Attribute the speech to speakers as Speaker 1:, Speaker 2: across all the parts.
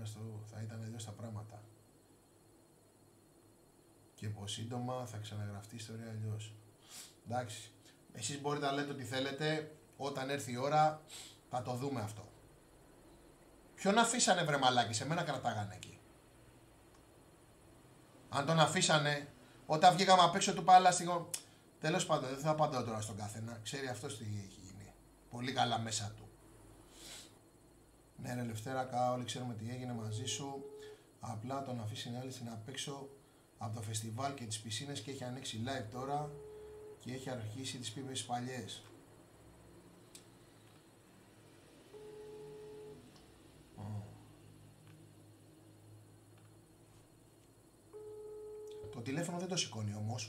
Speaker 1: θα ήταν αλλιώς τα πράγματα. Και πως σύντομα θα ξαναγραφτεί η ιστορία αλλιώς. Εντάξει. Εσείς μπορείτε να λέτε ό,τι θέλετε. Όταν έρθει η ώρα θα το δούμε αυτό. Ποιον αφήσανε βρε μαλάκι, σε μένα κρατάγανε εκεί. Αν τον αφήσανε, όταν βγήκαμε απ' έξω του παλάστικο. Τέλος πάντων, δεν θα απαντώ τώρα στον καθένα. Ξέρει αυτός τι έχει γίνει. Πολύ καλά μέσα του. Ναι ρε Λευτέρα, όλοι ξέρουμε τι έγινε μαζί σου. Απλά τον αφήσει η άλλη στην απ' έξω από το φεστιβάλ και τις πισίνες και έχει ανοίξει live τώρα και έχει αρχίσει τις πίπες παλιές. Το τηλέφωνο δεν το σηκώνει όμως.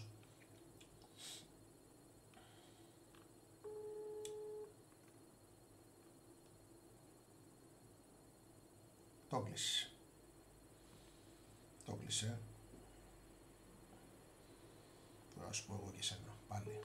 Speaker 1: Το κλείσε. Το κλείσε. Τώρα σου πω εγώ και εσένα πάλι.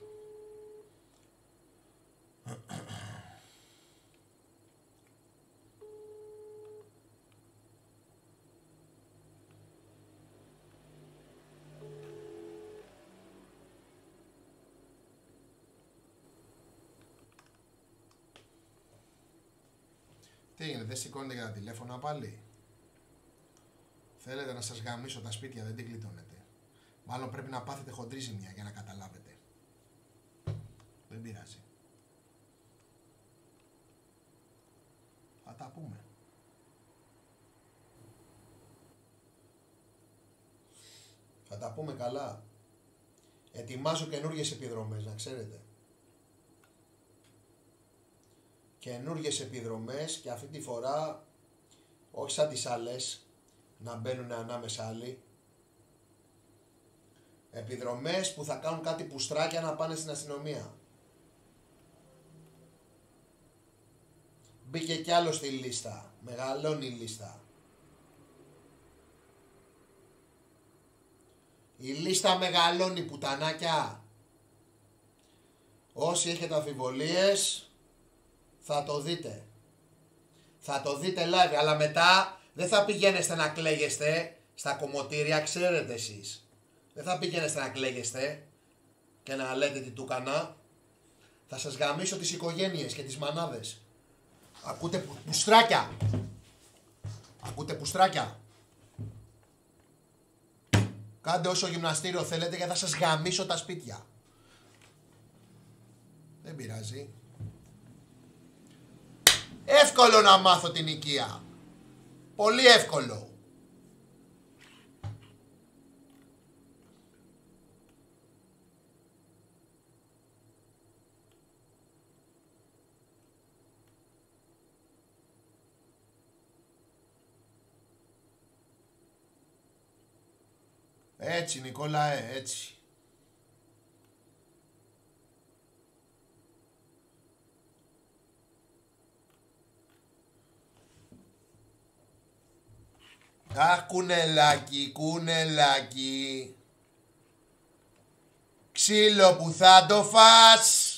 Speaker 1: Τι έγινε, δεν σηκώνετε για τα τηλέφωνα πάλι? Θέλετε να σας γαμίσω τα σπίτια, δεν την κλειτώνετε. Μάλλον πρέπει να πάθετε χοντρή ζημιά για να καταλάβετε. Δεν πειράζει. Θα τα πούμε. Θα τα πούμε καλά. Ετοιμάζω καινούργιες επιδρομές, να ξέρετε. Καινούργιες επιδρομές και αυτή τη φορά όχι σαν τις άλλες να μπαίνουν ανάμεσα άλλοι. Επιδρομές που θα κάνουν κάτι πουστράκια να πάνε στην αστυνομία. Μπήκε κι άλλο στη λίστα. Μεγαλώνει η λίστα. Η λίστα μεγαλώνει, πουτανάκια. Όσοι έχετε αμφιβολίες θα το δείτε. Θα το δείτε live, αλλά μετά δεν θα πηγαίνεστε να κλαίγεστε στα κομμωτήρια, ξέρετε εσείς. Δεν θα πηγαίνεστε να κλαίγεστε και να λέτε τι του έκανα. Θα σας γαμίσω τις οικογένειες και τις μανάδες. Ακούτε πουστράκια. Ακούτε πουστράκια. Κάντε όσο γυμναστήριο θέλετε γιατί θα σας γαμίσω τα σπίτια. Δεν πειράζει. Εύκολο να μάθω την οικία. Πολύ εύκολο. Έτσι Νικόλαε, έτσι. Αχ, κουνελάκι, κουνελάκι. Ξύλο που θα το φας.